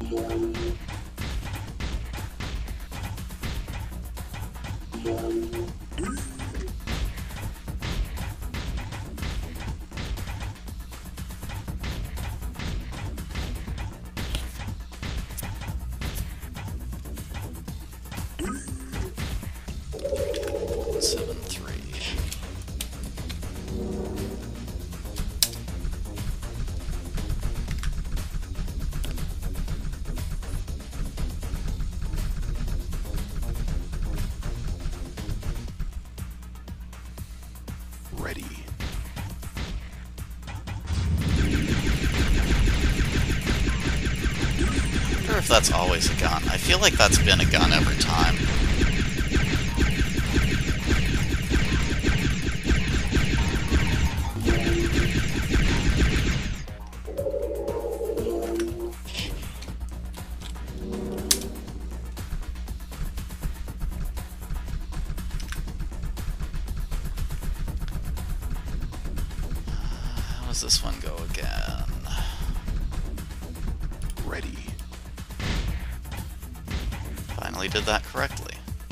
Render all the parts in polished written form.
Ready. I wonder if that's always a gun. I feel like that's been a gun every time. How does this one go again? Ready. Finally did that correctly.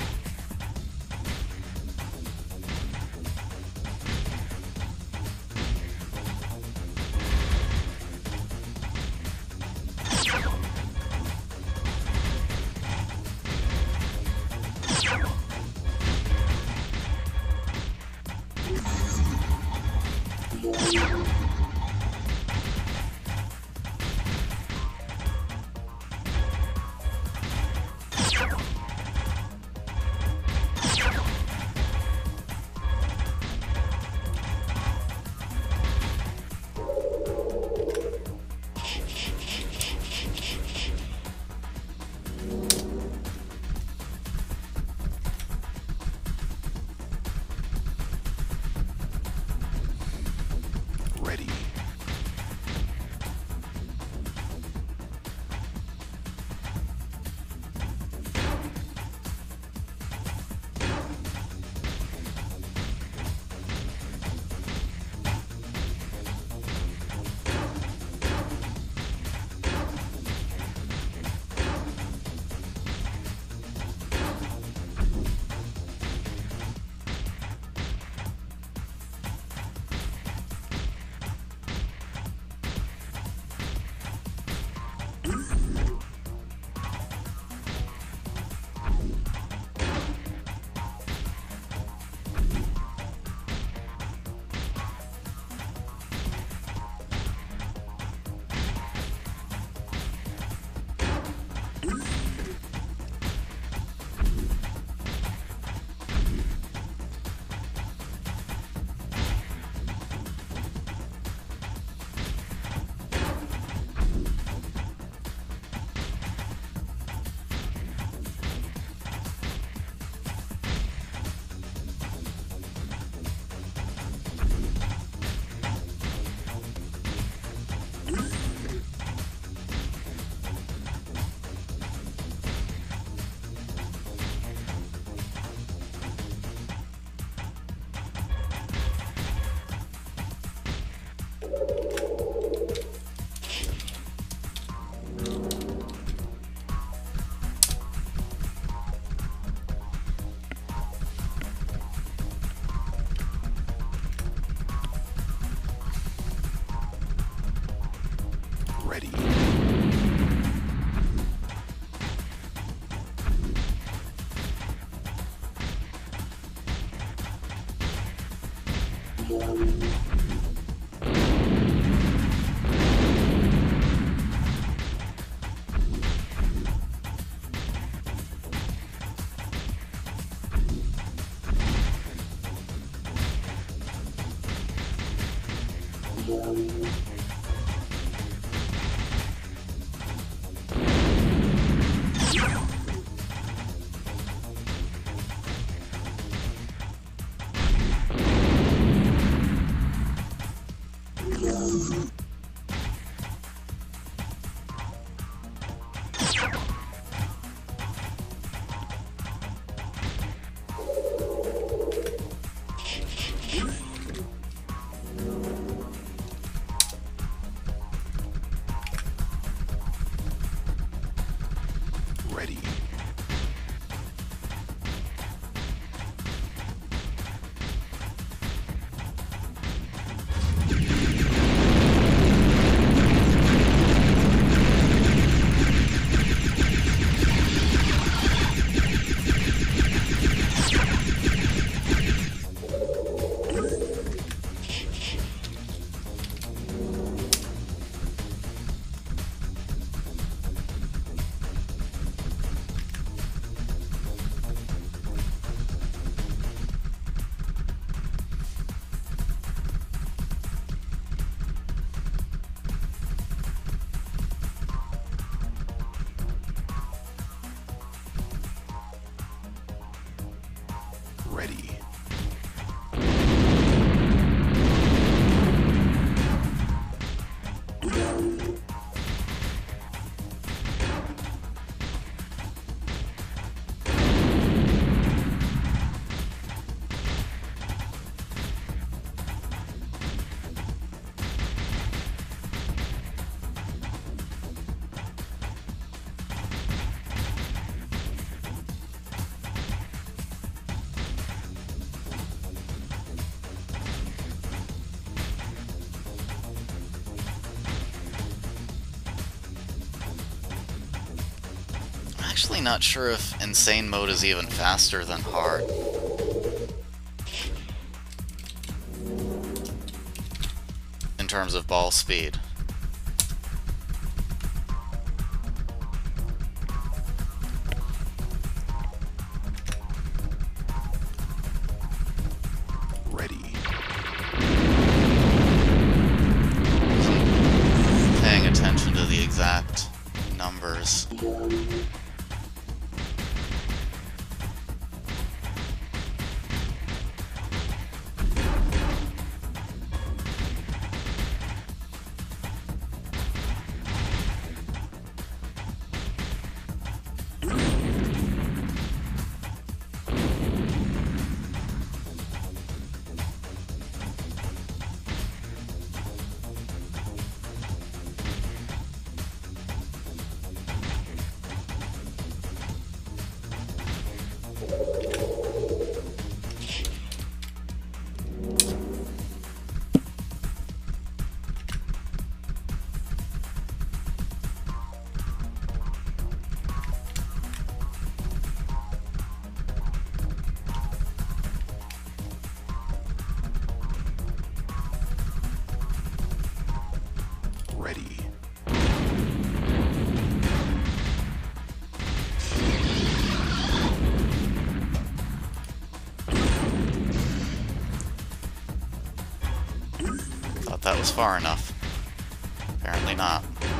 Ready. Ready. Ready. Ready. Actually not sure if insane mode is even faster than hard. In terms of ball speed. Ready. Wasn't paying attention to the exact numbers. Ready. Thought that was far enough. Apparently not.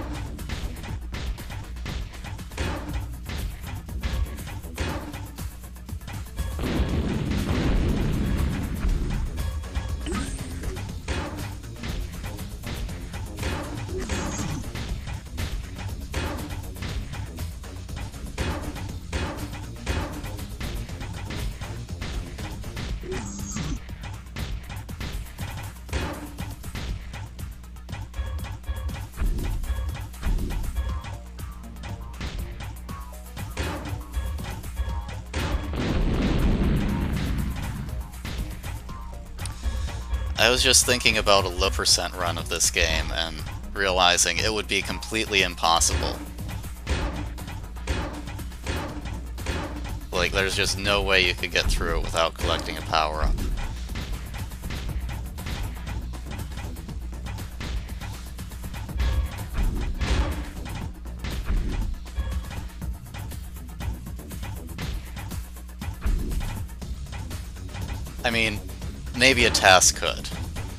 I was just thinking about a low percent run of this game and realizing it would be completely impossible. Like, there's just no way you could get through it without collecting a power-up. I mean, maybe a task could.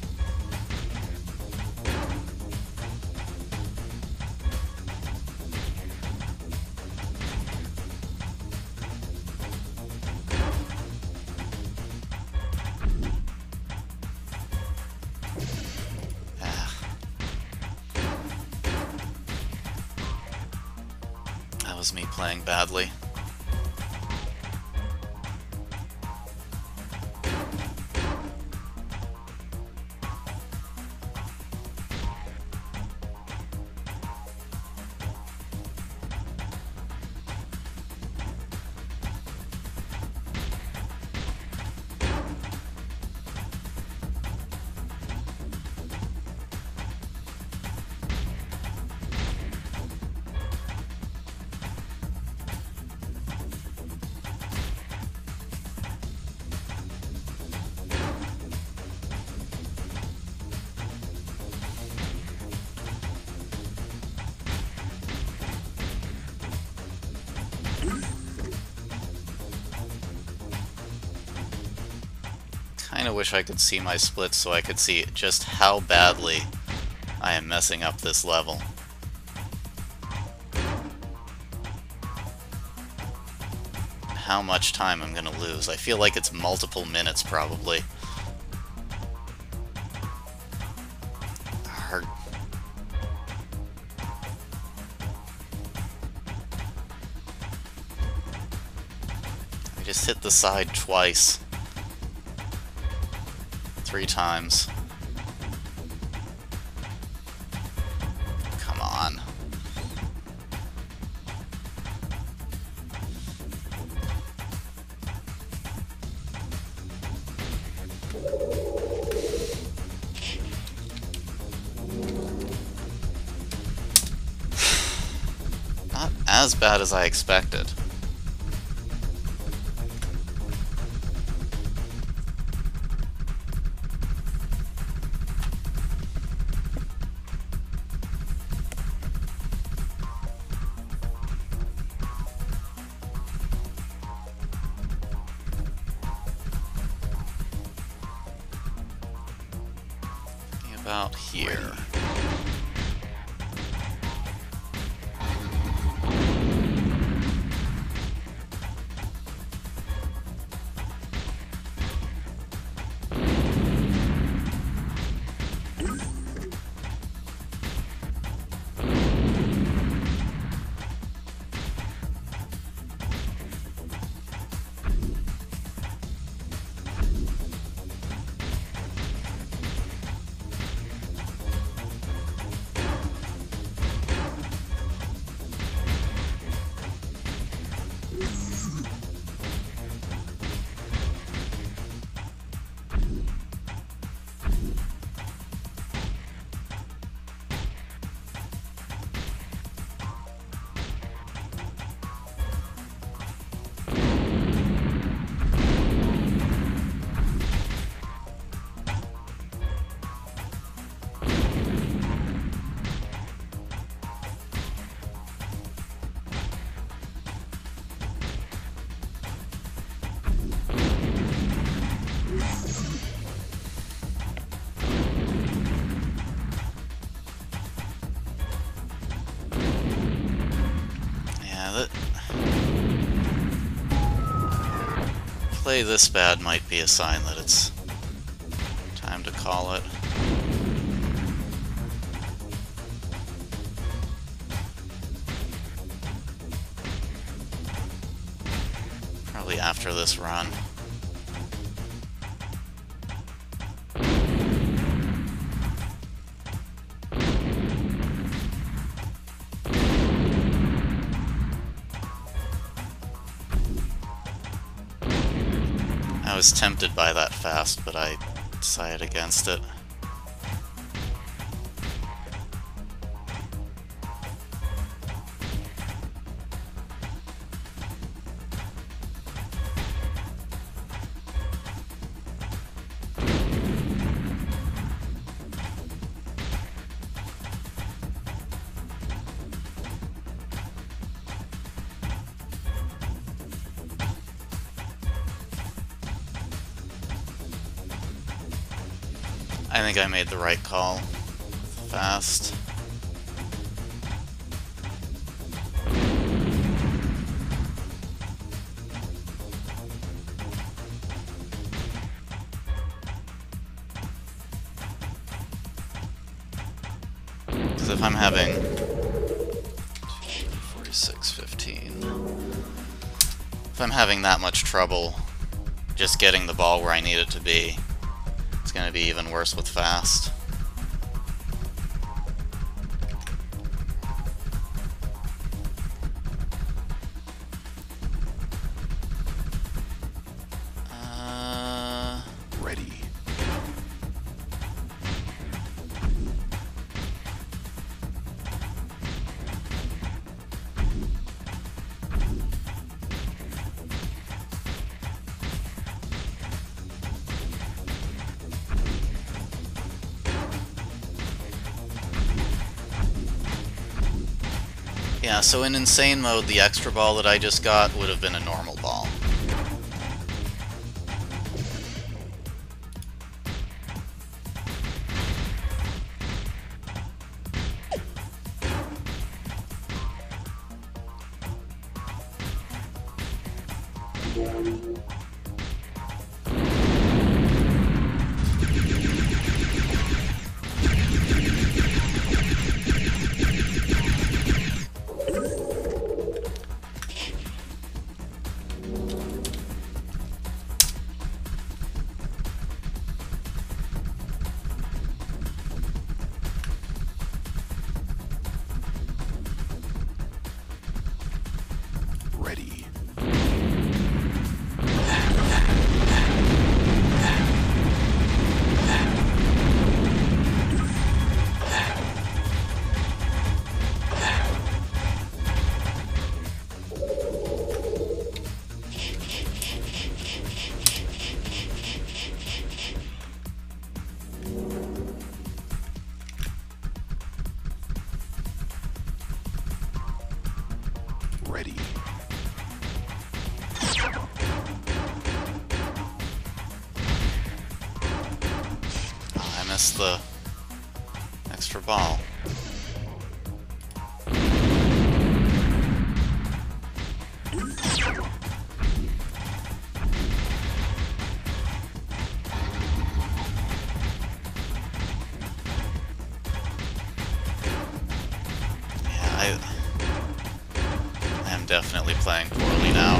That was me playing badly. kinda wish I could see my splits so I could see just how badly I am messing up this level. How much time I'm gonna lose. I feel like it's multiple minutes, probably. Hard. I just hit the side twice. 3 times. Come on. Not as bad as I expected. About here. Play this bad might be a sign that it's time to call it. Probably after this run. I was tempted by that fast, but I decided against it. I think I made the right call. Fast. Because if I'm having 46-15, if I'm having that much trouble just getting the ball where I need it to be, it's going to be even worse with fast. Ready. Yeah, so in Insane Mode, the extra ball that I just got would have been a normal ball. Ready. Ready. Oh, I missed the extra ball. Yeah, I am definitely playing poorly now.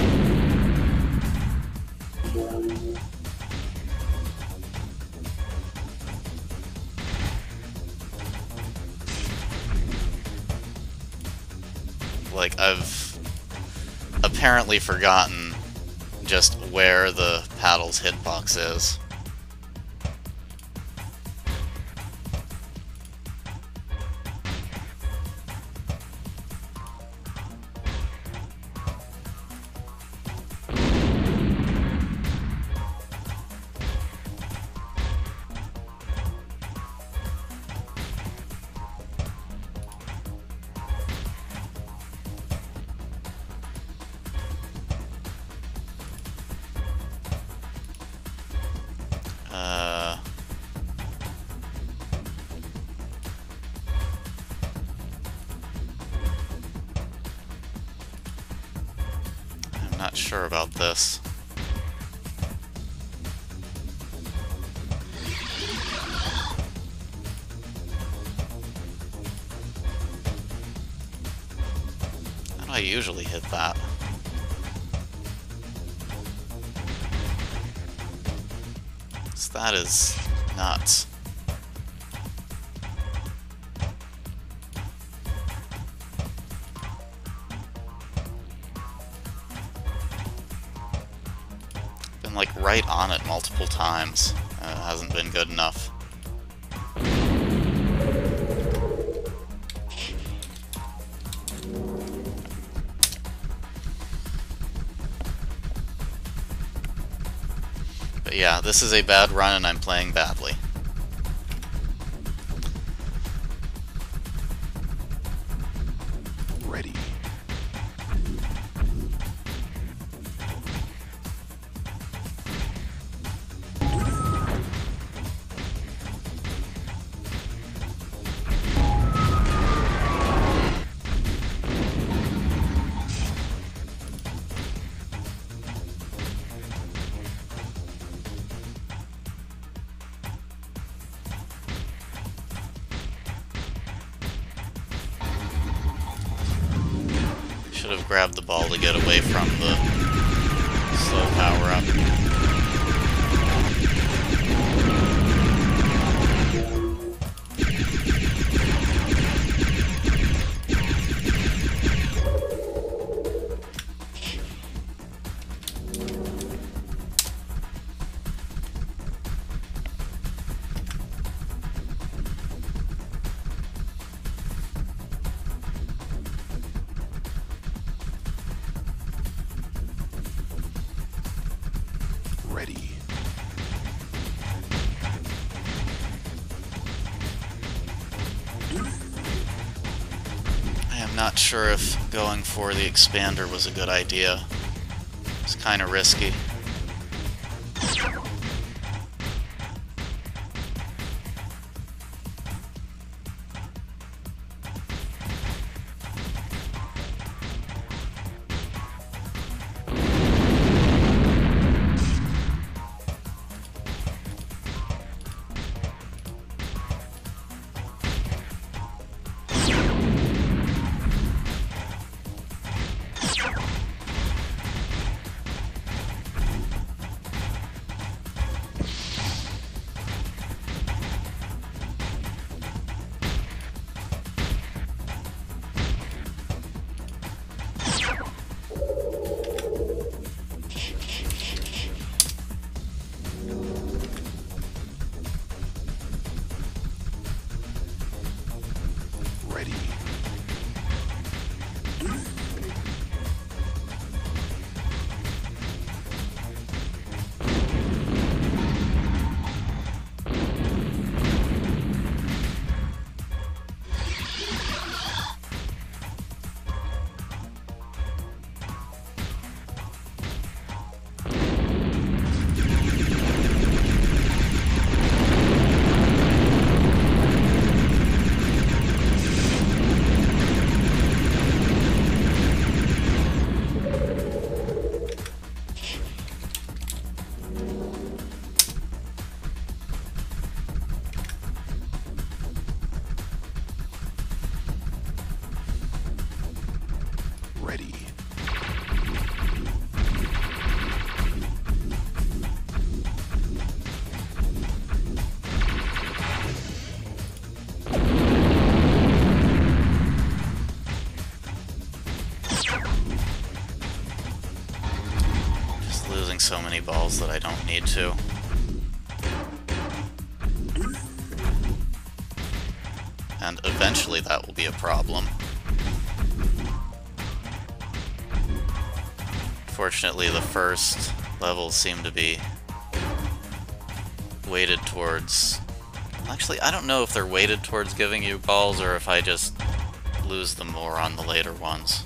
Like, I've apparently forgotten just where the paddle's hitbox is. I'm not sure about this. How do I usually hit that? That is nuts. Been like right on it multiple times. Hasn't been good enough. But yeah, this is a bad run and I'm playing badly. Ready. Should have grabbed the ball to get away from the slow power-up. Ready. I am not sure if going for the expander was a good idea. It's kind of risky. Ready. Just losing so many balls that I don't need to. And eventually that will be a problem. Fortunately, the first levels seem to be weighted towards... Actually, I don't know if they're weighted towards giving you balls or if I just lose them more on the later ones.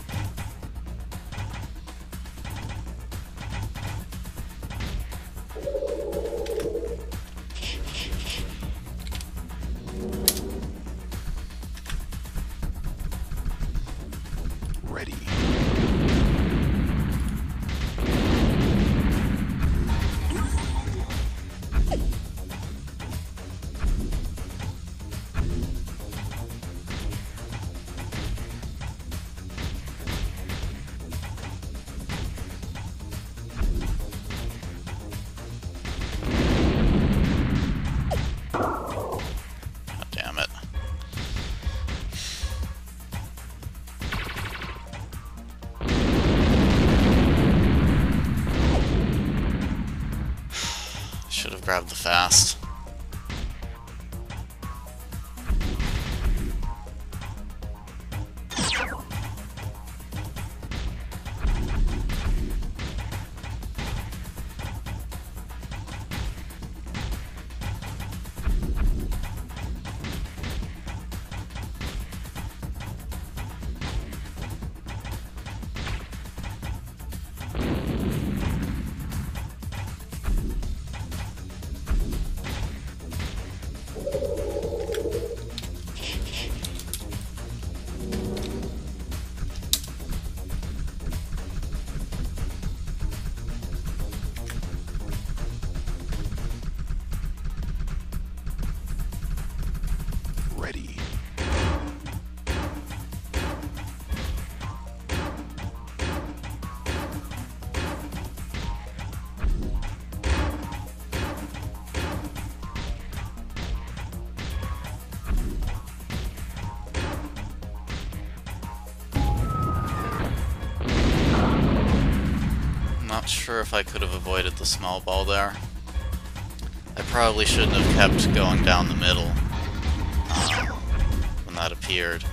Ready. God damn it. Should have grabbed the fast. Ready. Not sure if I could have avoided the small ball there. I probably shouldn't have kept going down the middle when that appeared.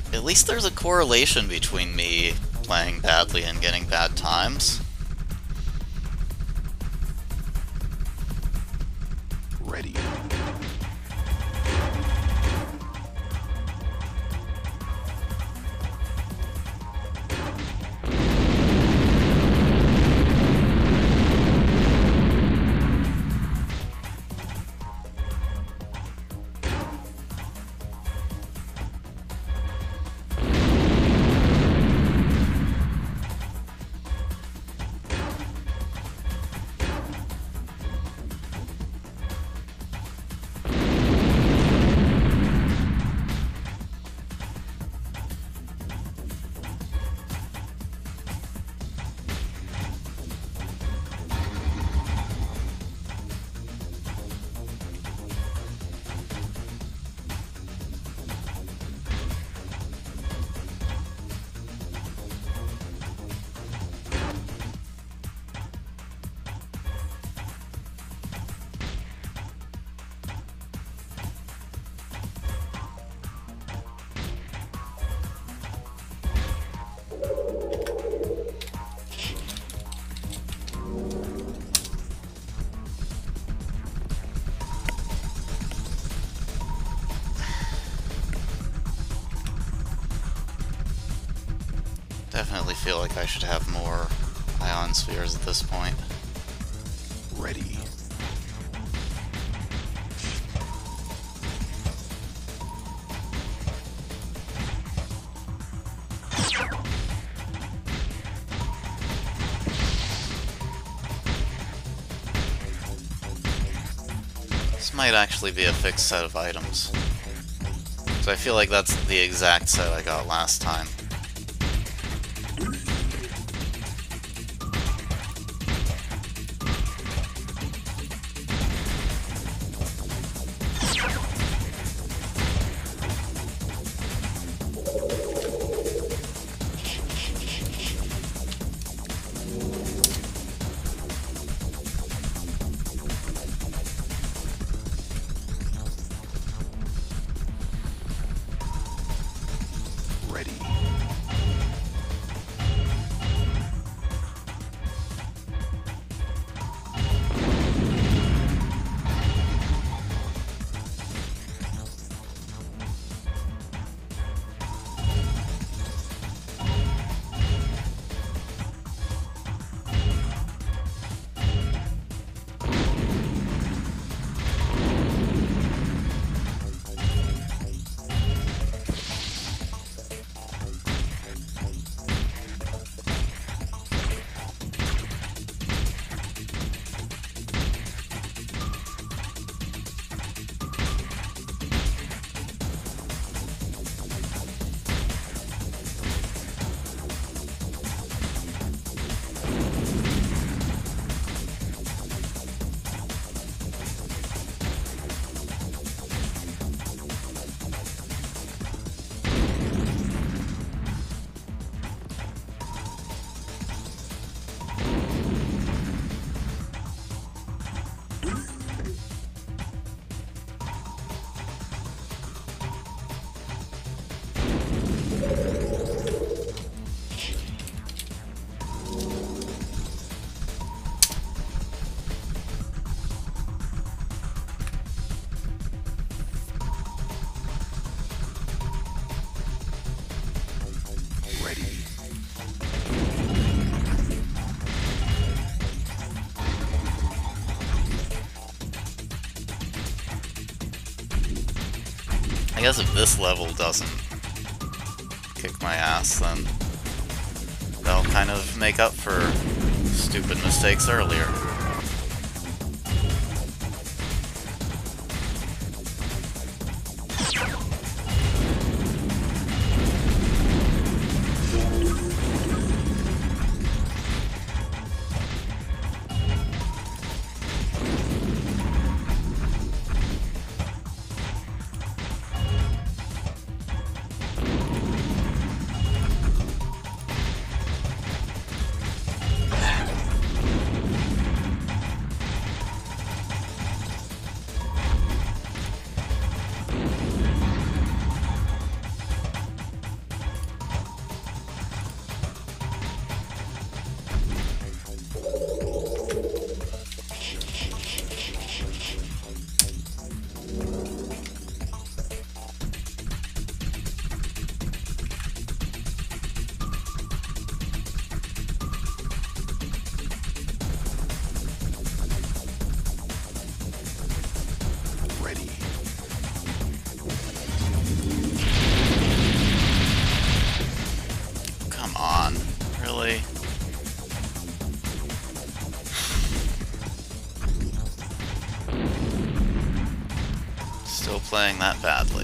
At least there's a correlation between me playing badly and getting bad times. Ready. Definitely feel like I should have more ion spheres at this point. Ready. This might actually be a fixed set of items. So I feel like that's the exact set I got last time. Ready. I guess if this level doesn't kick my ass, then they'll kind of make up for stupid mistakes earlier. playing that badly.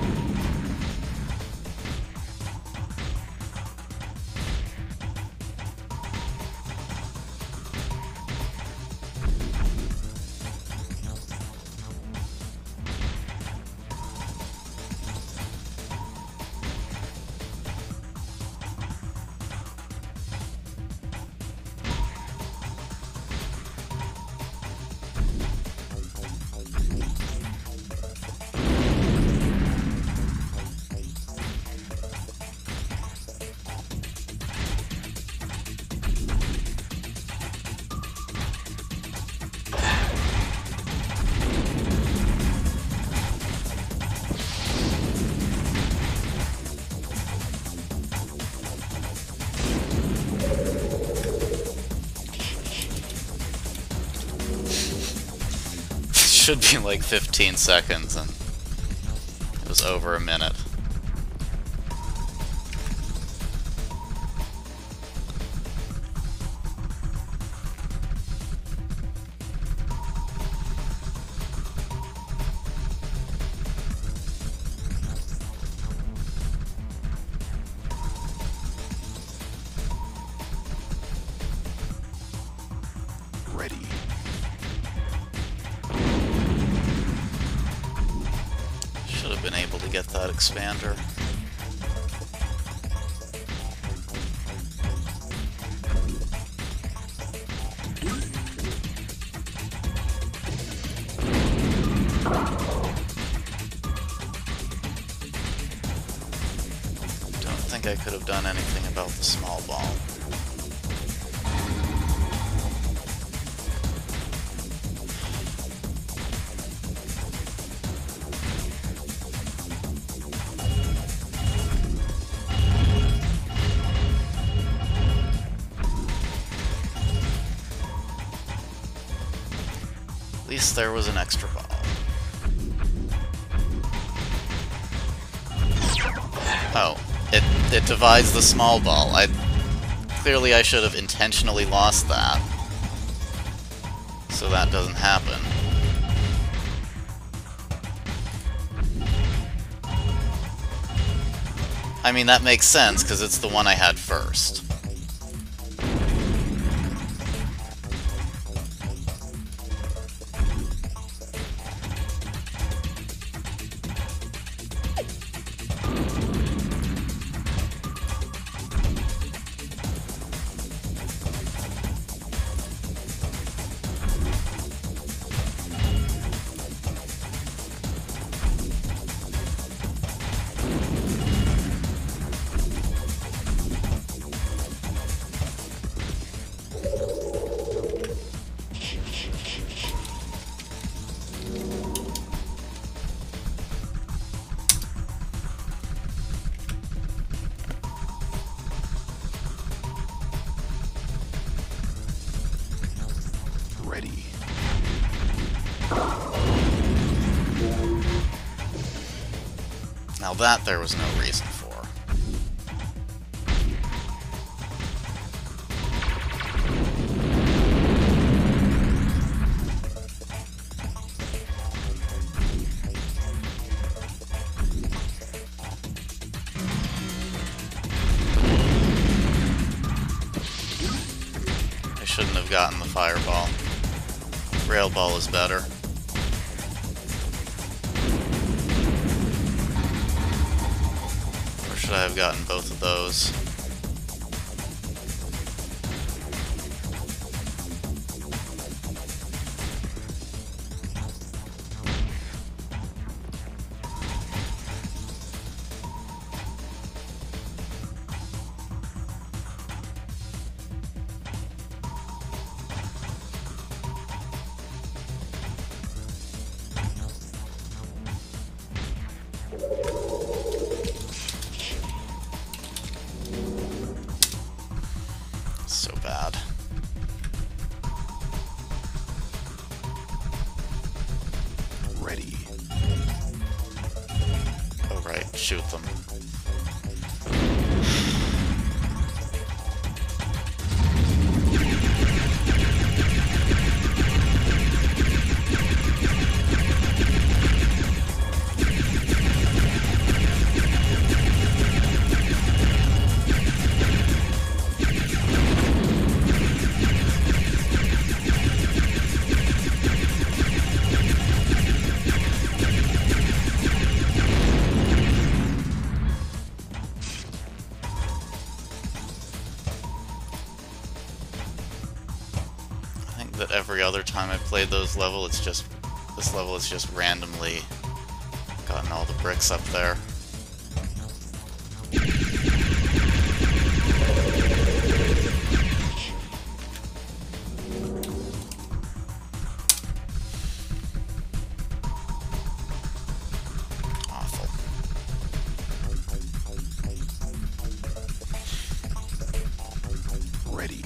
Should be like 15 seconds, and it was over a minute. Ready. Should have been able to get that expander. Don't think I could have done anything about the small ball. At least there was an extra ball. Oh, it divides the small ball. Clearly I should have intentionally lost that, so that doesn't happen. I mean, that makes sense, because it's the one I had first. Ready. Now that there was no reason for. I shouldn't have gotten the fireball. Rail ball is better. Or should I have gotten both of those? So bad. Ready. Oh right, shoot them. other time I played this level has just randomly gotten all the bricks up there. Ready.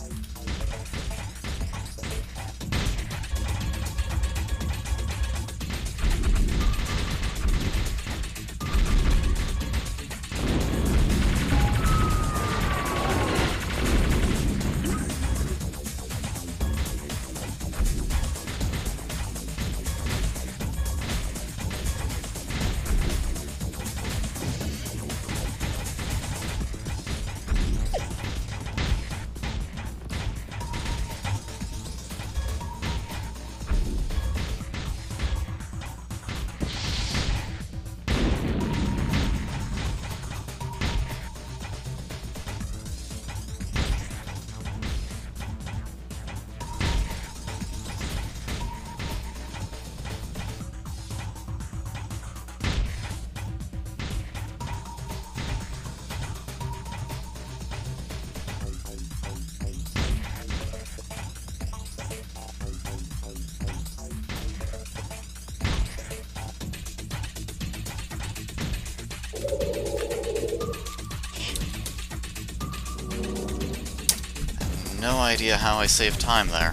No idea how I saved time there.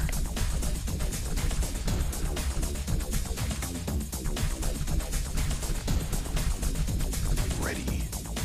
Ready.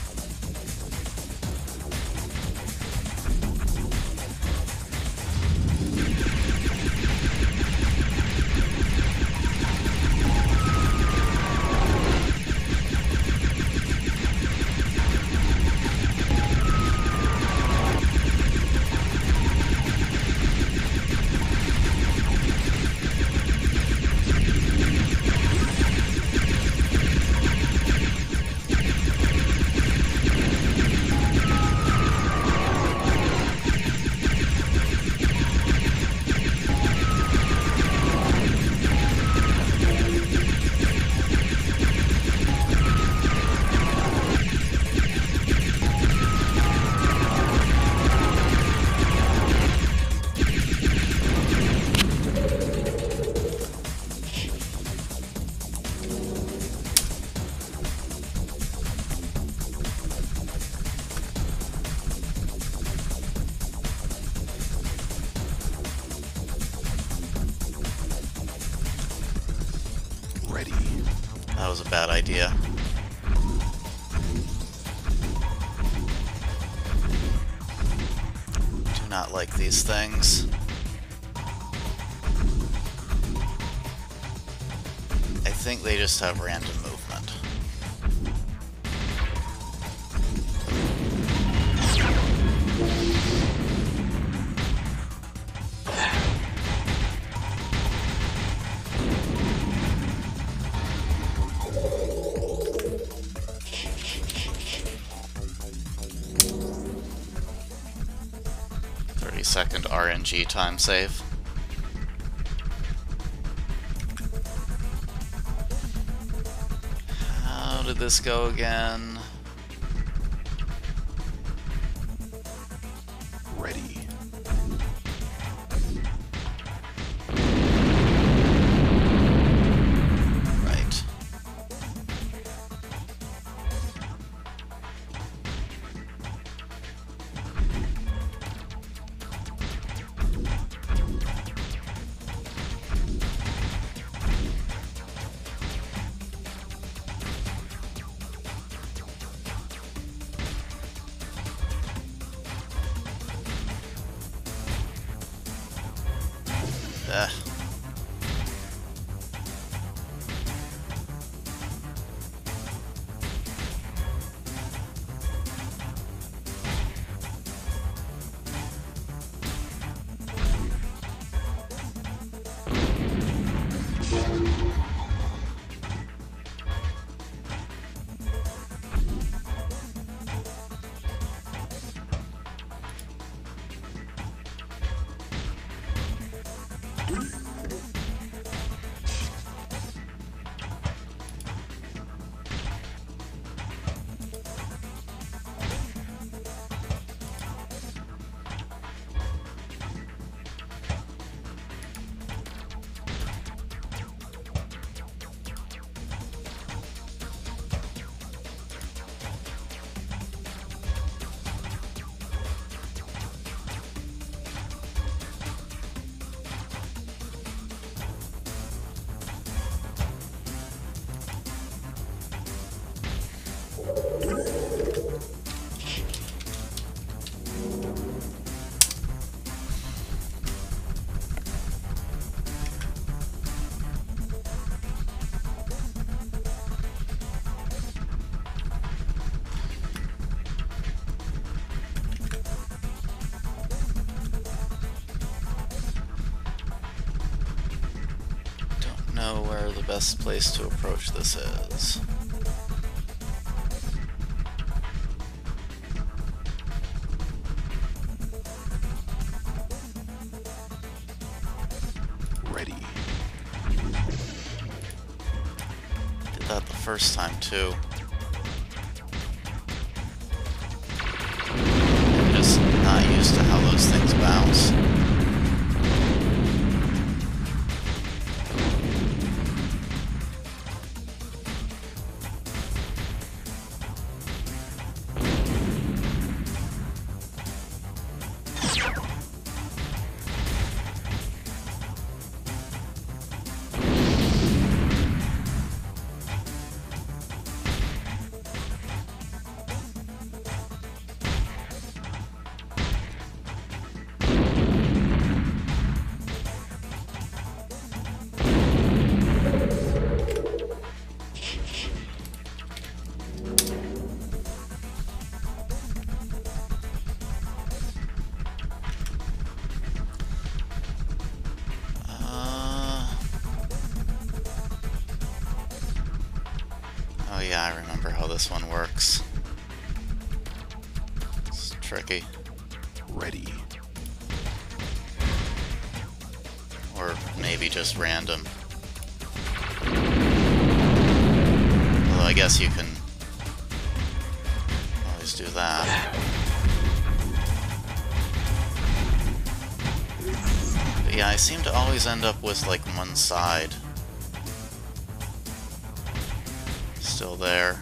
Ready. That was a bad idea. Do not like these things. I think they just have random movement. Second RNG time save. How did this go again? Ready. Right. Ugh. where the best place to approach this is. Ready. Did that the first time too. I'm just not used to how those things bounce. Oh yeah, I remember how this one works. It's tricky. Ready. Or maybe just random. Although I guess you can always do that. But yeah, I seem to always end up with like one side still there.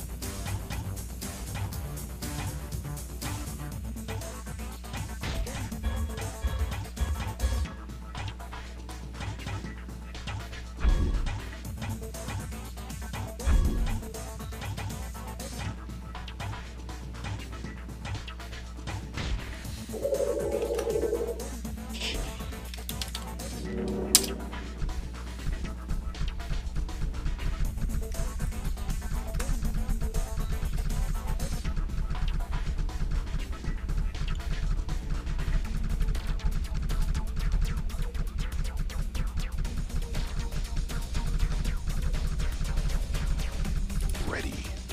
Ready.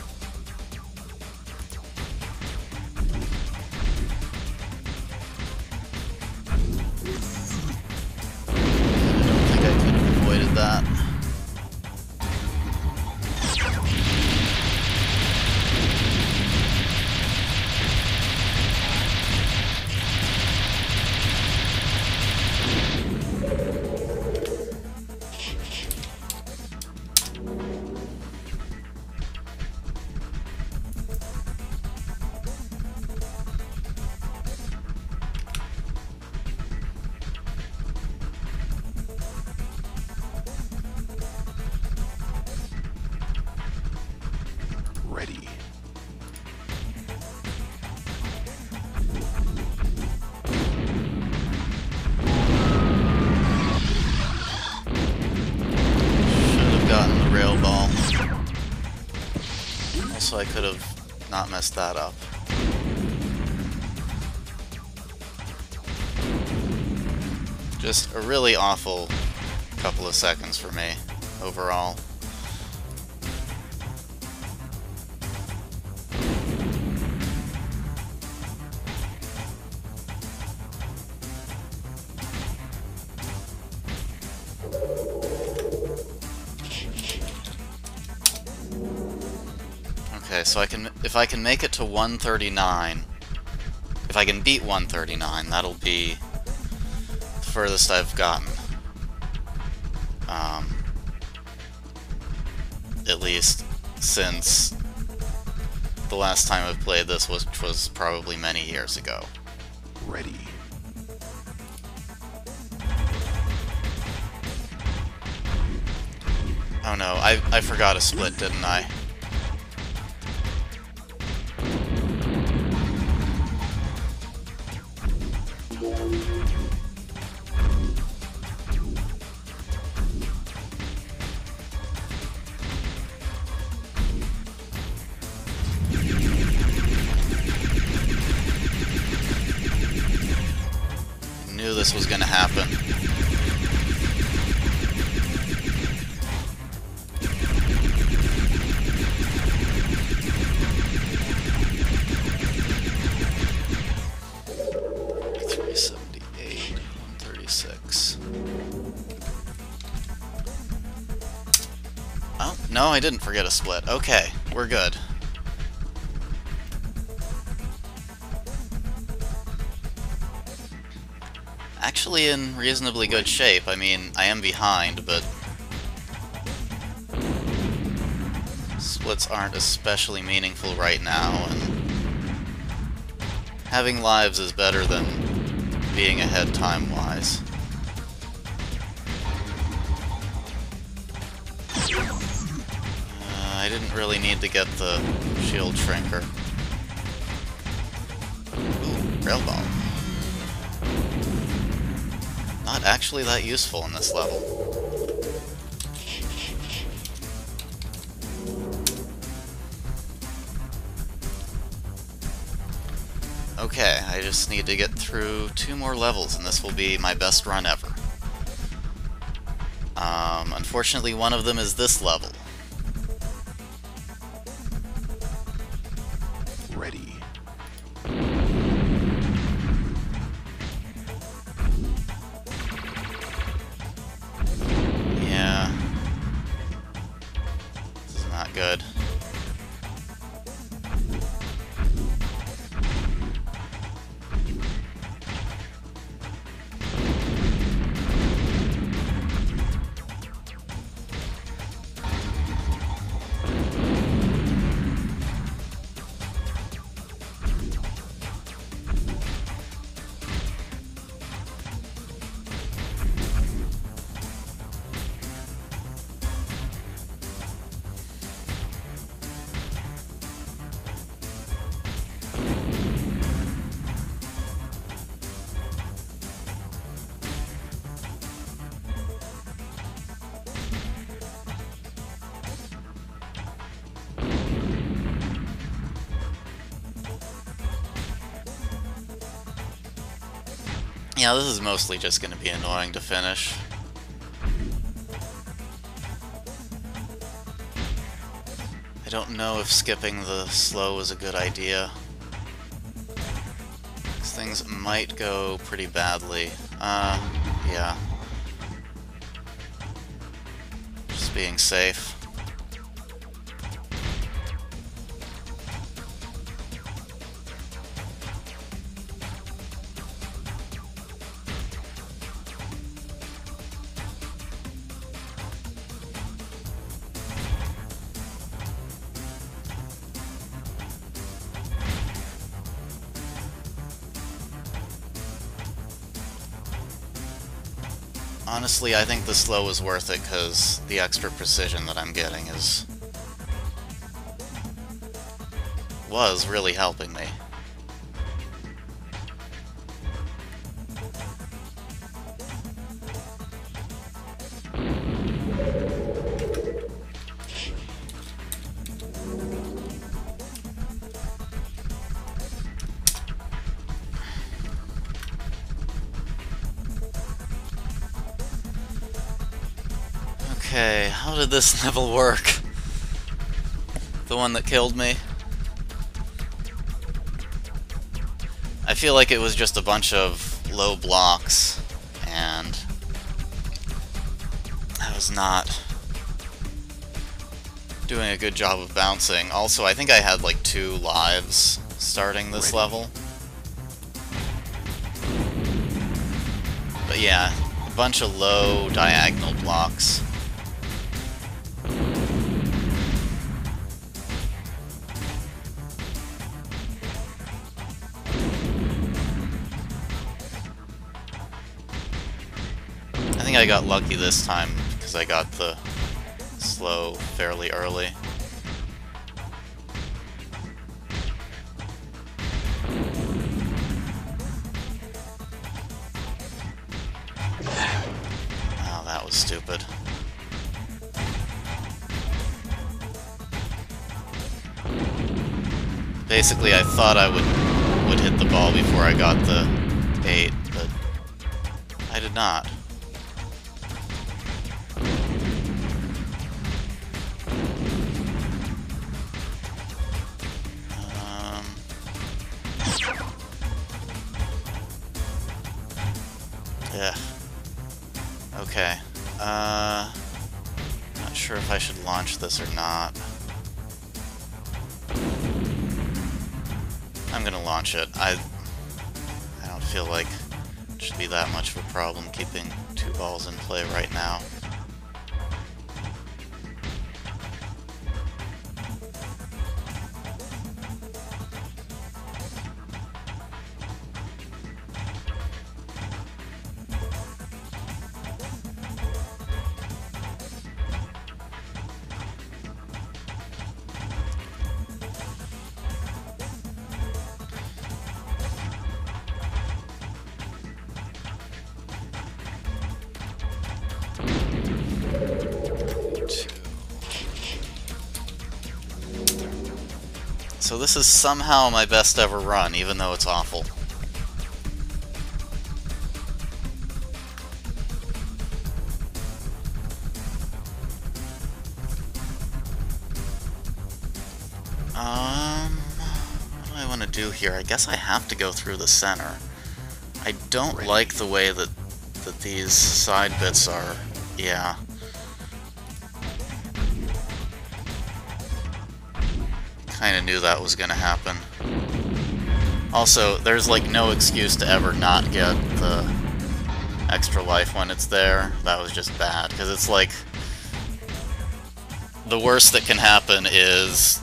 I think I could have avoided that. Ready. Should have gotten the rail ball. Also, I could have not messed that up. Just a really awful couple of seconds for me, overall. Okay, so if I can make it to 139, if I can beat 139, that'll be the furthest I've gotten. At least since the last time I've played this, which was probably many years ago. Ready. Oh no, I forgot a split, didn't I? Knew this was gonna happen. No, I didn't forget a split. Okay, we're good. Actually in reasonably good shape. I mean, I am behind, but splits aren't especially meaningful right now, and having lives is better than being ahead time-wise. I didn't really need to get the shield shrinker. Ooh, rail ball. Not actually that useful in this level. Okay, I just need to get through 2 more levels, and this will be my best run ever. Unfortunately, one of them is this level. Ready. Yeah. This is not good. Yeah, this is mostly just going to be annoying to finish. I don't know if skipping the slow is a good idea. These things might go pretty badly. Yeah. Just being safe. Honestly, I think the slow is worth it because the extra precision that I'm getting was really helping me. Okay, how did this level work? The one that killed me? I feel like it was just a bunch of low blocks, and I was not doing a good job of bouncing. Also, I think I had like 2 lives starting this level. But yeah, a bunch of low diagonal blocks. I think I got lucky this time because I got the slow fairly early. Oh, that was stupid. Basically, I thought I would hit the ball before I got the 8, but I did not. Yeah. Okay. Not sure if I should line launch this or not. I'm gonna launch it. I don't feel like it should be that much of a problem keeping 2 balls in play right now. So this is somehow my best ever run, even though it's awful. What do I want to do here? I guess I have to go through the center. I don't like the way that these side bits are. Yeah. Kinda knew that was gonna happen. Also, there's like no excuse to ever not get the extra life when it's there. That was just bad, because it's like the worst that can happen is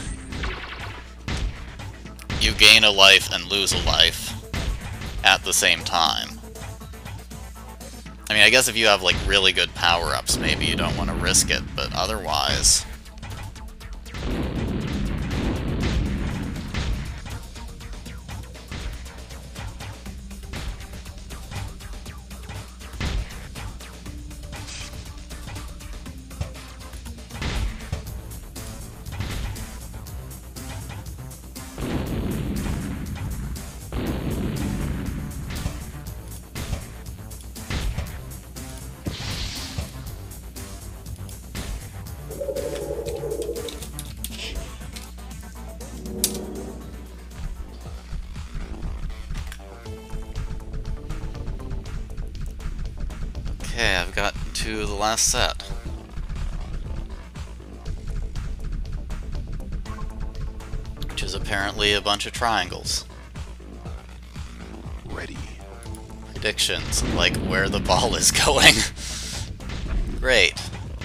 you gain a life and lose a life at the same time. I mean, I guess if you have like really good power-ups, maybe you don't want to risk it, but otherwise... Okay, I've got to the last set. Which is apparently a bunch of triangles. Ready. Predictions, like where the ball is going. Great.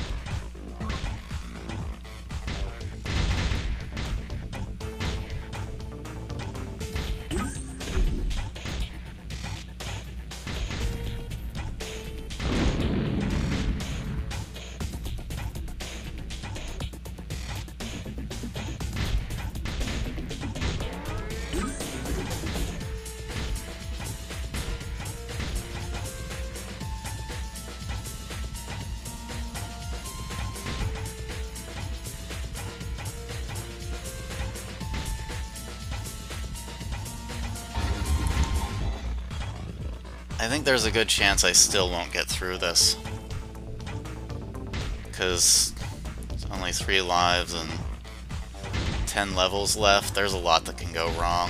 I think there's a good chance I still won't get through this. Because it's only 3 lives and 10 levels left. There's a lot that can go wrong.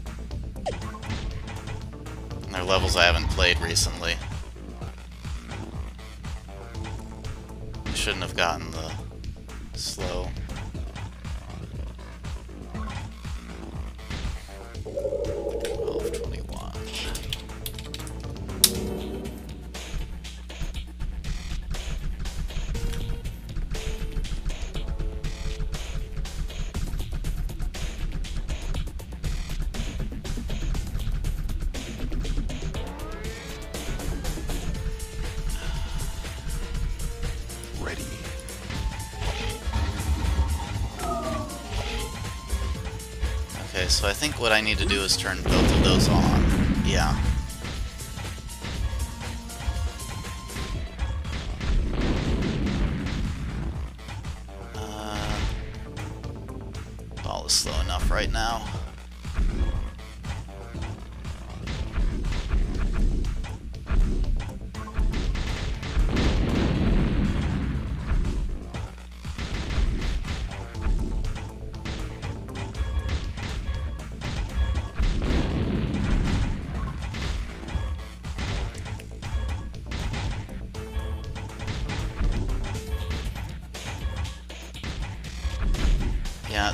And they're levels I haven't played recently. I shouldn't have gotten the slow. Okay, so I think what I need to do is turn both of those on. Yeah. Ball is slow enough right now.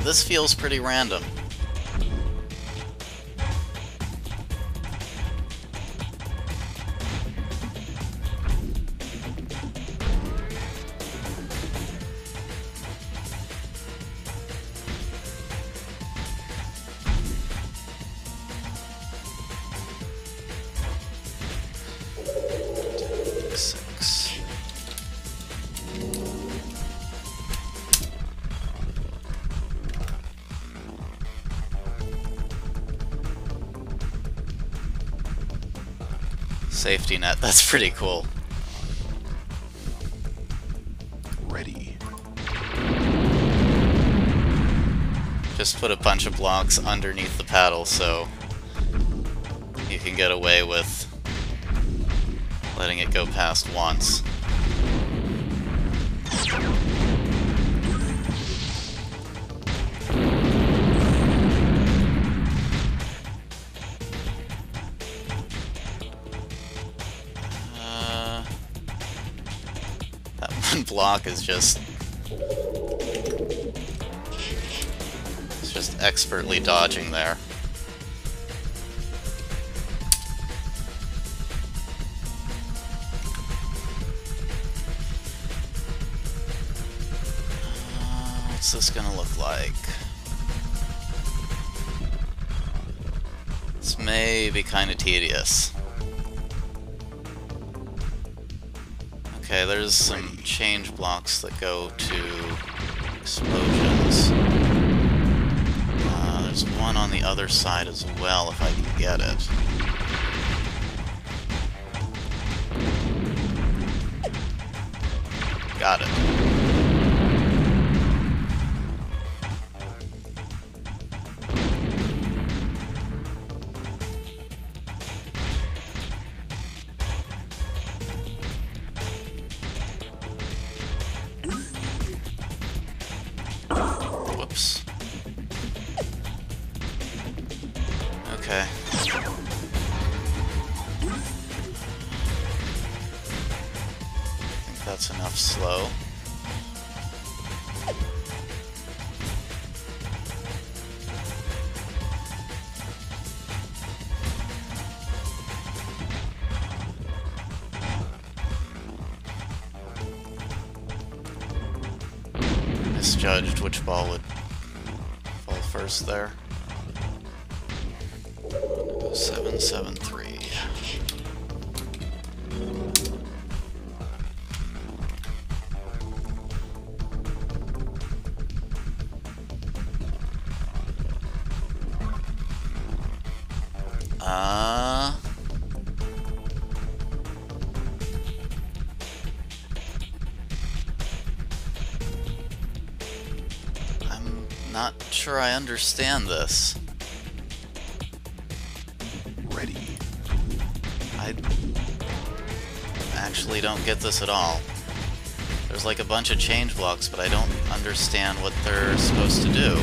this feels pretty random. Safety net, that's pretty cool. Ready. Just put a bunch of blocks underneath the paddle so you can get away with letting it go past once. That one block is just... it's just expertly dodging there. What's this gonna look like? This may be kind of tedious. Okay, there's some change blocks that go to explosions. There's one on the other side as well, if I can get it. Got it. Whoops. Okay. I think that's enough slow. Misjudged which ball would fall first there. 773. I'm not sure I understand this. Ready. I actually don't get this at all. There's like a bunch of change blocks, but I don't understand what they're supposed to do.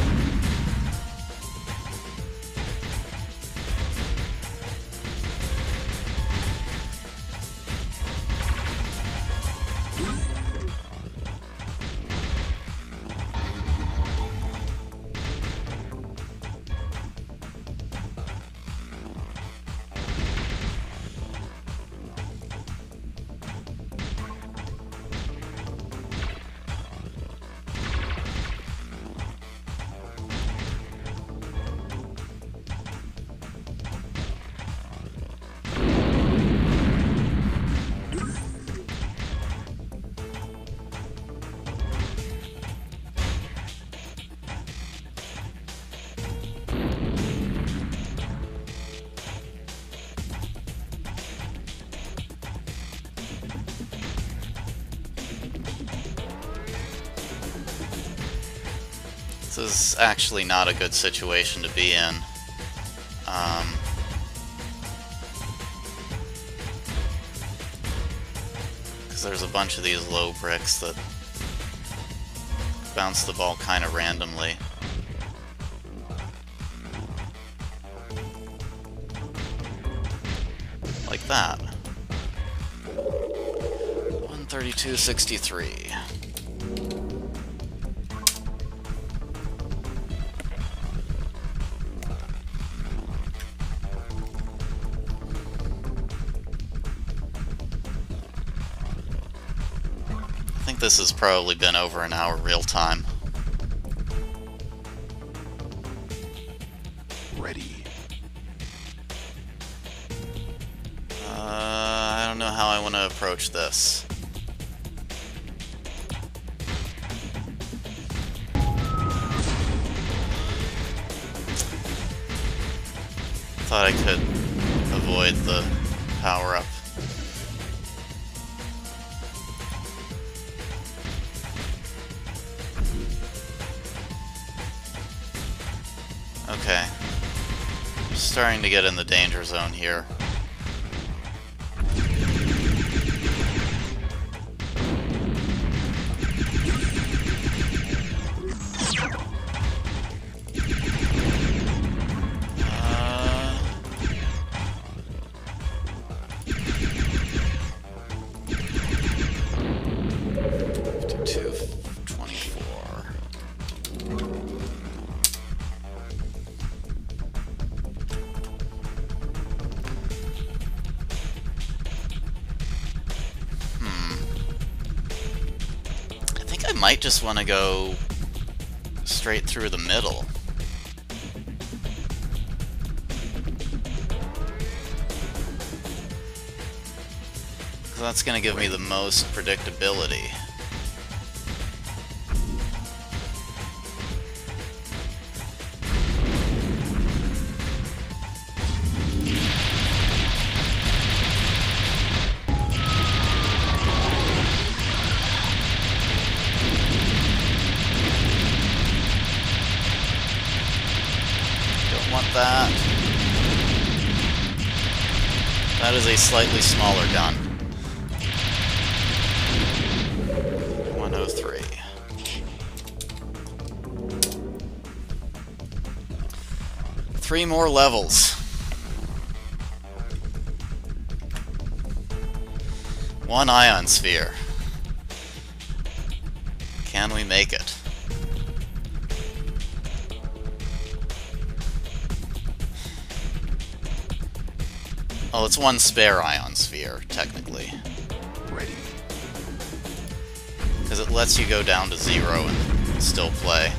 This is actually not a good situation to be in. Because there's a bunch of these low bricks that bounce the ball kind of randomly. Like that. 132.63. this has probably been over an hour real time. Ready. I don't know how I want to approach this. Thought I could avoid the power-up. Okay. Starting to get in the danger zone here. Might just want to go straight through the middle. So that's going to give me the most predictability. That. That is a slightly smaller gun. 103. Three more levels. One ion sphere. Can we make it? Oh, it's one spare ion sphere, technically. Ready. Because it lets you go down to 0 and still play.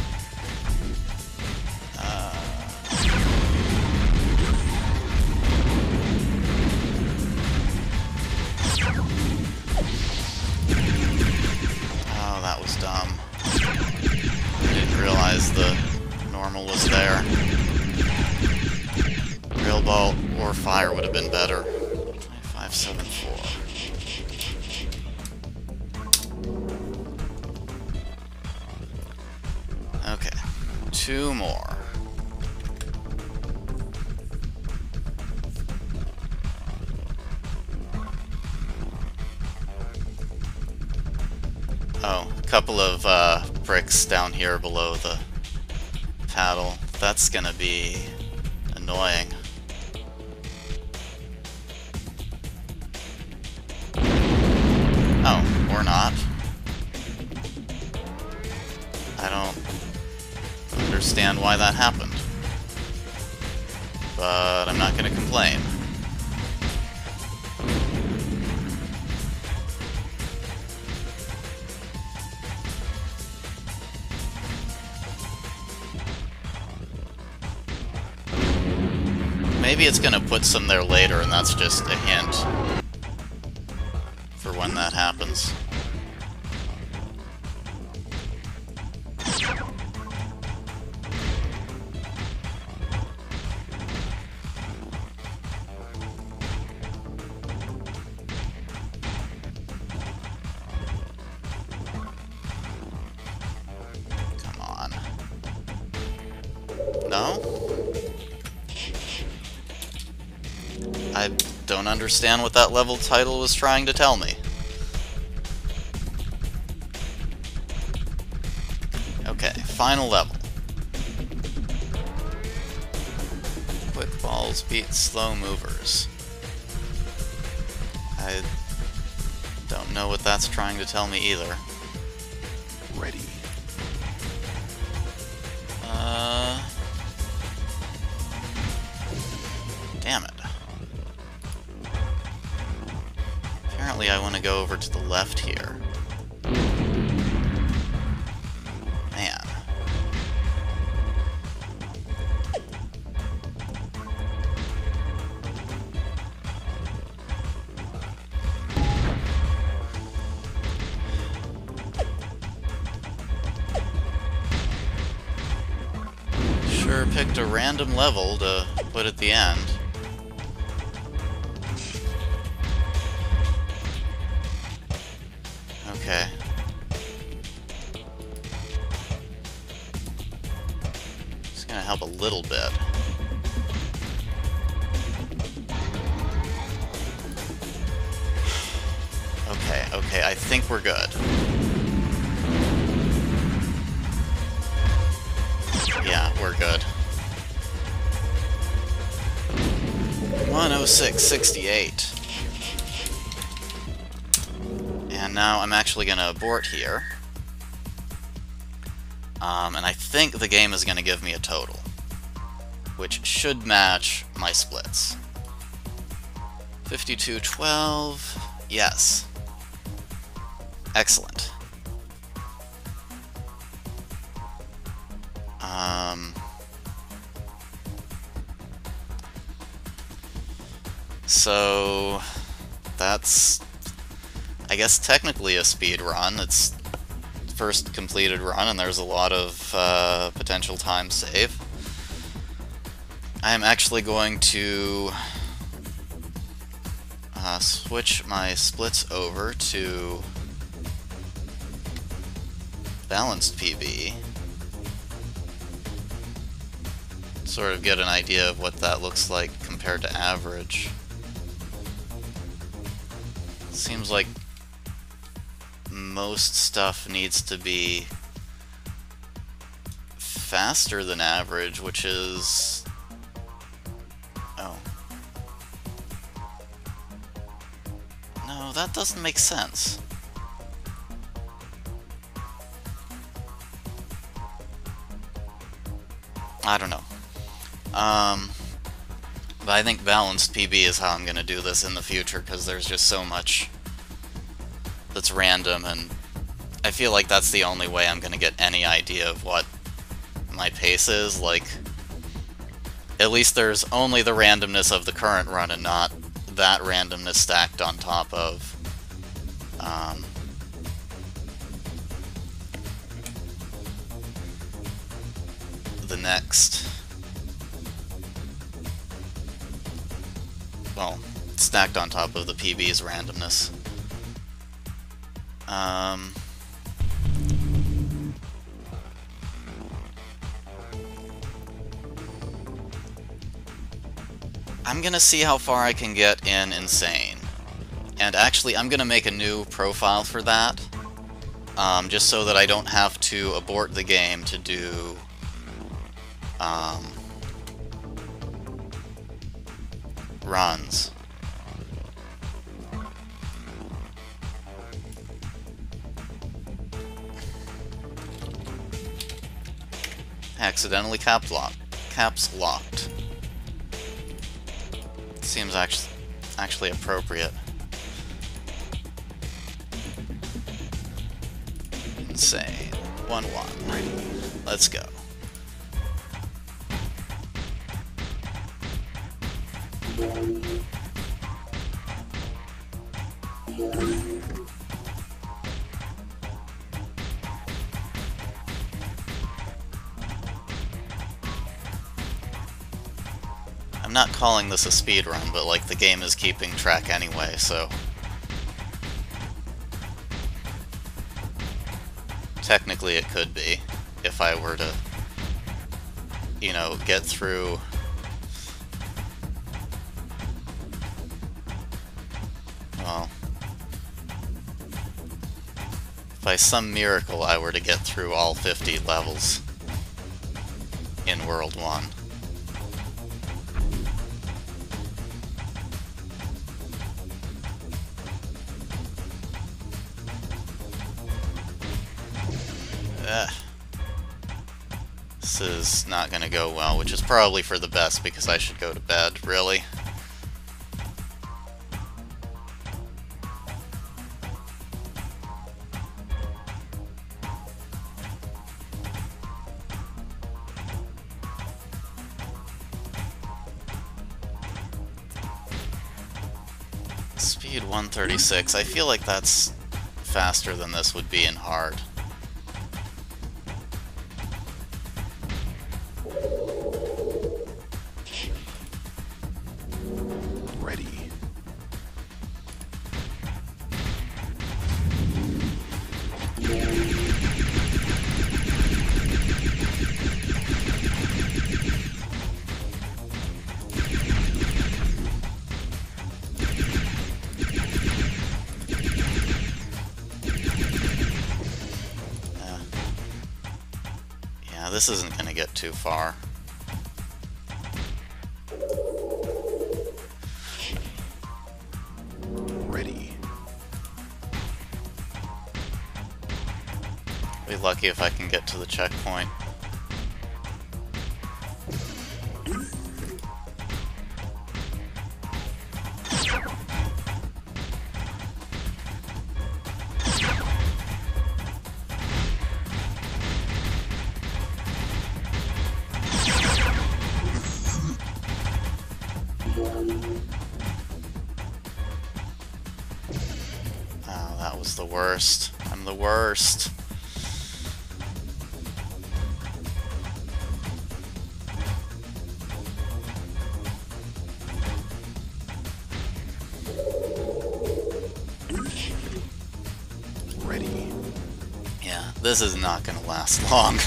Oh, that was dumb. I didn't realize the normal was there. Rail ball or fire would have been better. 2574. Okay, two more. Oh, a couple of bricks down here below the paddle. That's gonna be annoying. Oh, or not. I don't understand why that happened. But I'm not gonna complain. Maybe it's gonna put some there later and that's just a hint for when that happens. Come on. No? I don't understand what that level title was trying to tell me. Okay, final level. Quick balls beat slow movers. I don't know what that's trying to tell me either. Ready. Damn it. Apparently I want to go over to the left here. sure picked a random level to put at the end. Okay. It's gonna help a little bit. Okay, I think we're good. Yeah, we're good. 106.68. And now I'm actually going to abort here. And I think the game is going to give me a total, which should match my splits. 52.12. Yes. Excellent. So that's, I guess, technically a speed run. It's first completed run, and there's a lot of potential time save. I'm actually going to switch my splits over to balanced PB. Sort of get an idea of what that looks like compared to average. Seems like most stuff needs to be faster than average, which is... oh. No, that doesn't make sense. I don't know. But I think balanced PB is how I'm going to do this in the future, because there's just so much that's random, and I feel like that's the only way I'm going to get any idea of what my pace is. Like, at least there's only the randomness of the current run and not that randomness stacked on top of the next. Well, stacked on top of the PB's randomness. I'm gonna see how far I can get in Insane. And actually, I'm gonna make a new profile for that, just so that I don't have to abort the game to do runs. Accidentally caps locked. Seems actually appropriate. Insane. 1-1. Let's go. I'm not calling this a speed run, but like the game is keeping track anyway, so technically it could be if I were to, you know, get through well, if by some miracle I were to get through all 50 levels in World 1. This is not going to go well, which is probably for the best because I should go to bed, really. Speed 136. I feel like that's faster than this would be in hard. this isn't gonna get too far. Ready. Be lucky if I can get to the checkpoint. Oh, that was the worst. I'm the worst. Ready. Yeah, this is not gonna last long.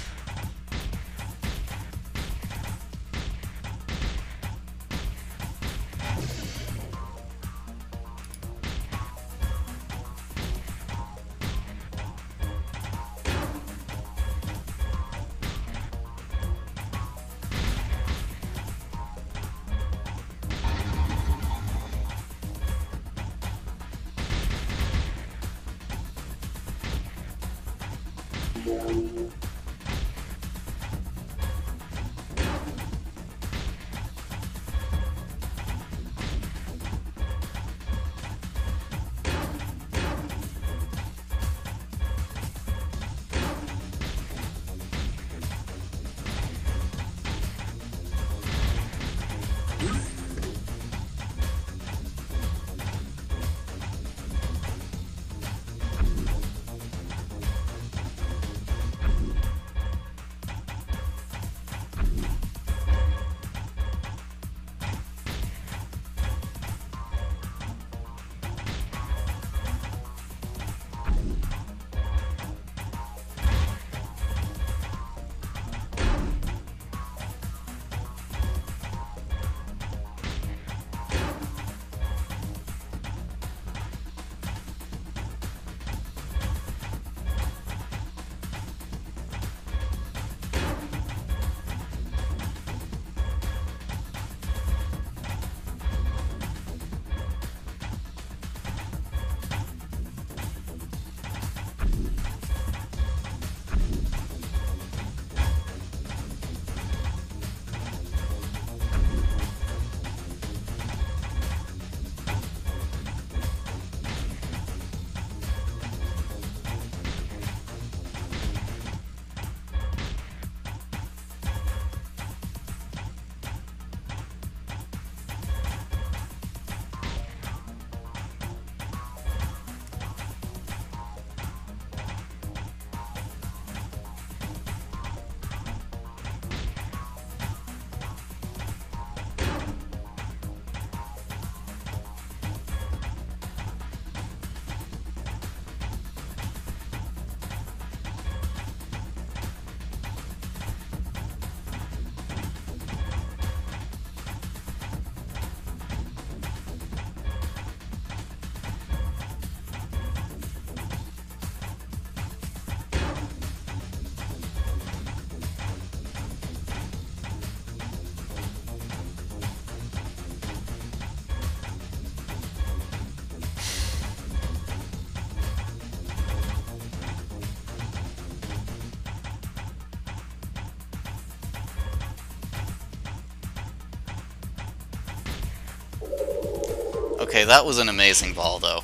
Okay, that was an amazing ball, though.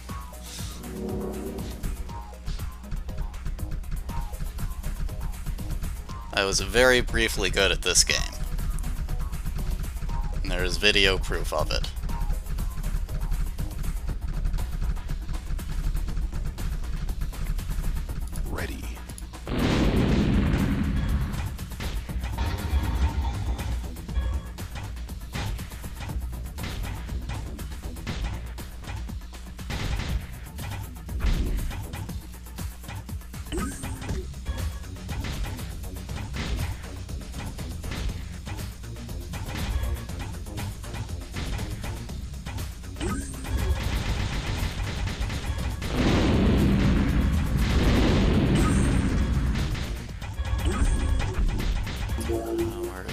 I was very briefly good at this game. And there is video proof of it. Ready.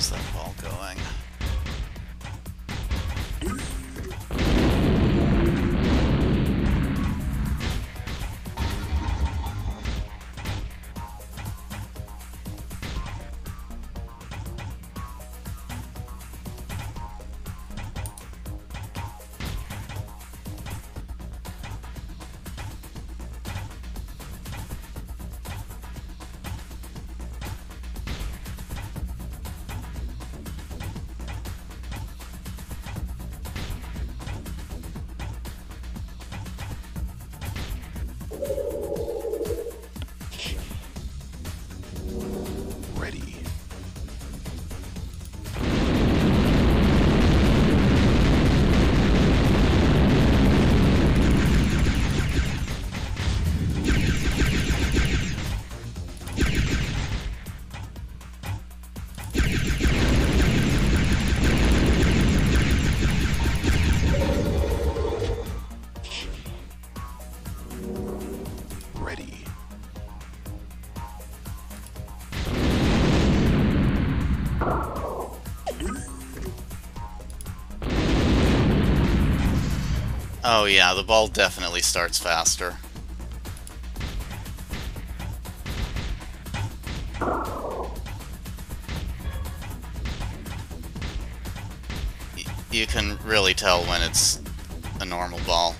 Where's that ball going? Ready. Ready. Oh yeah, the ball definitely starts faster. You can really tell when it's a normal ball.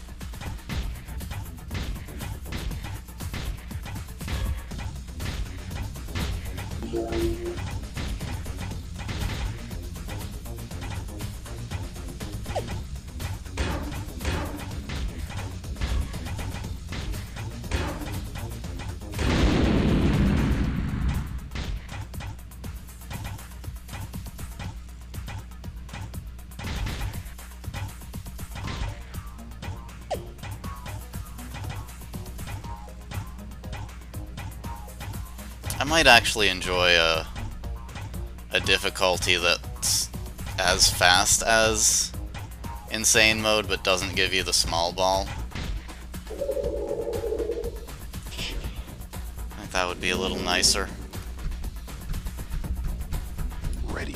I might actually enjoy a difficulty that's as fast as Insane Mode, but doesn't give you the small ball. I think that would be a little nicer. Ready.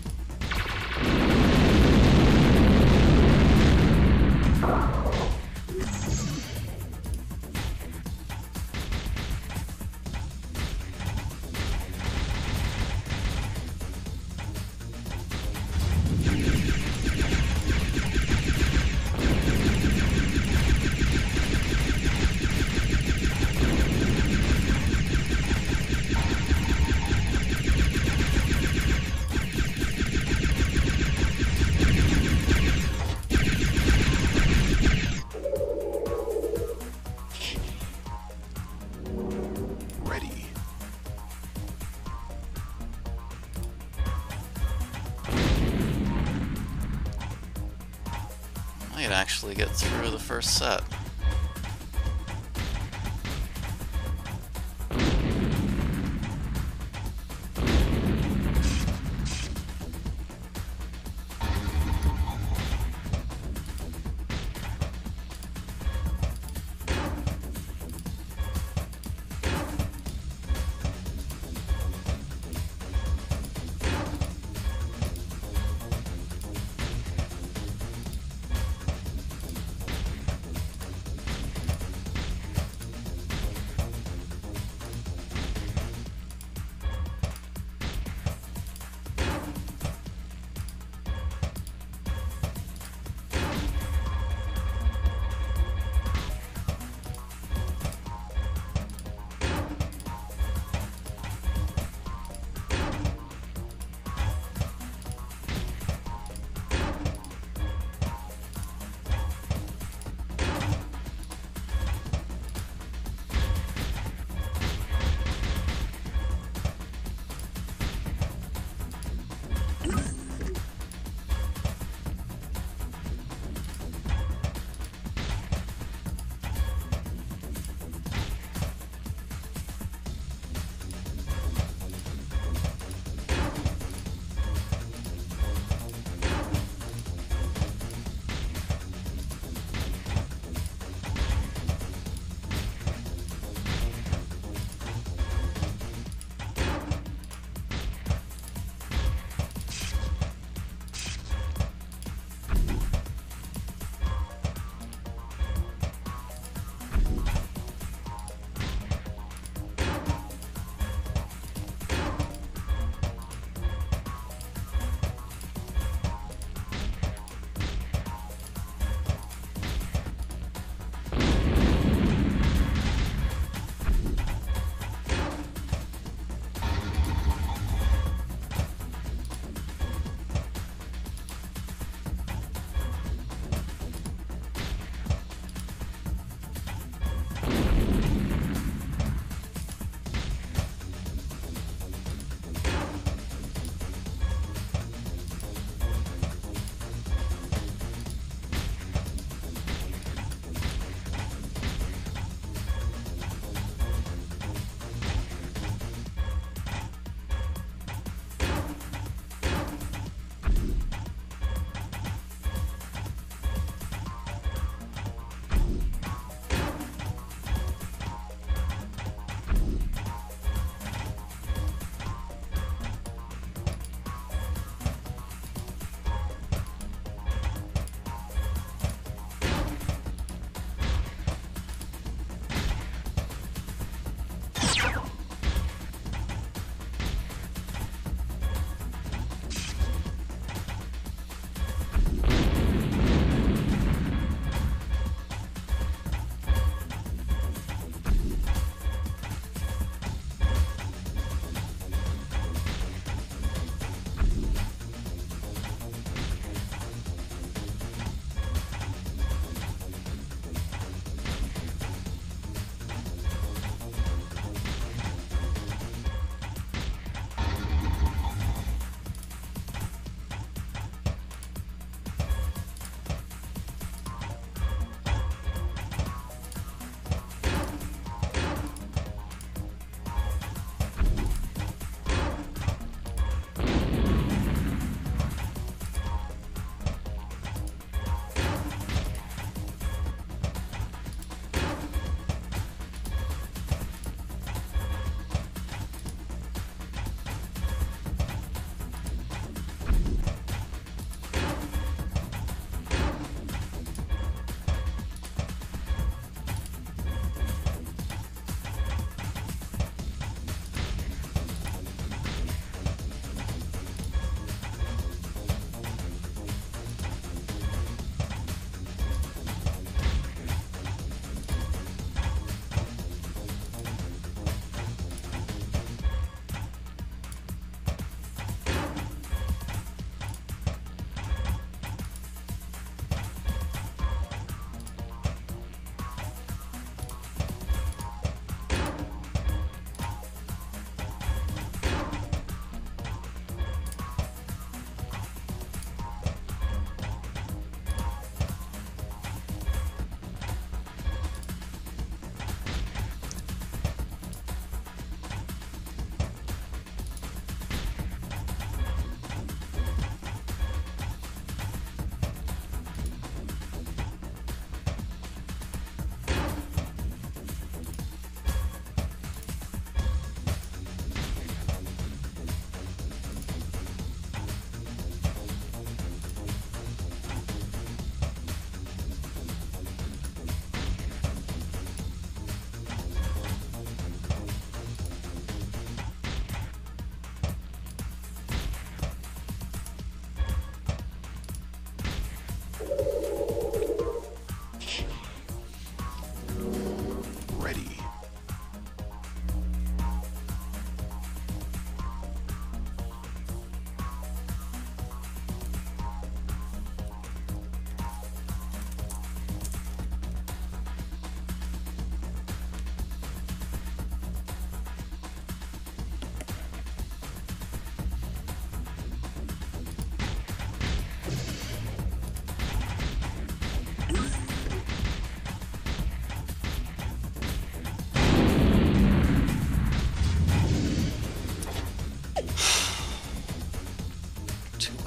Ready. Might actually get through the first set.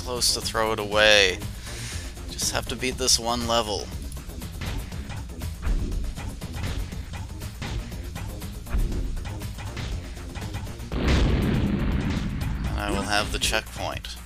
close to throw it away. Just have to beat this one level. And I will have the checkpoint.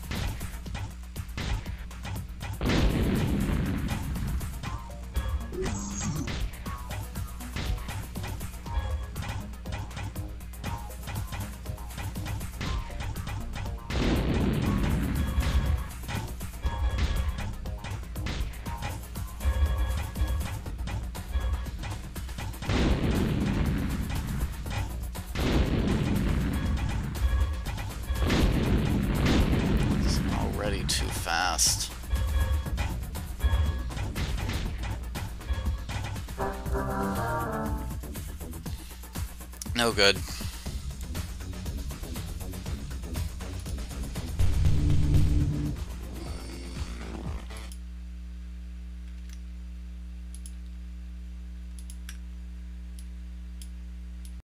Too fast. No good.